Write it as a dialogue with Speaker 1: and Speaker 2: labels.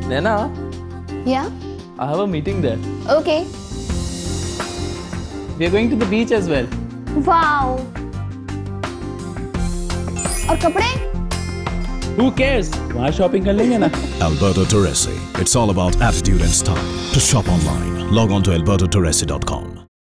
Speaker 1: Naina,
Speaker 2: Yeah?
Speaker 1: I have a meeting there.
Speaker 2: Okay.
Speaker 1: We are going to the beach as well.
Speaker 2: Wow. और कपड़े?
Speaker 1: Who cares? वहाँ shopping कर लेंगे ना?
Speaker 3: Alberto Torresi. It's all about attitude and style. To shop online, log on to albertotorresi.com.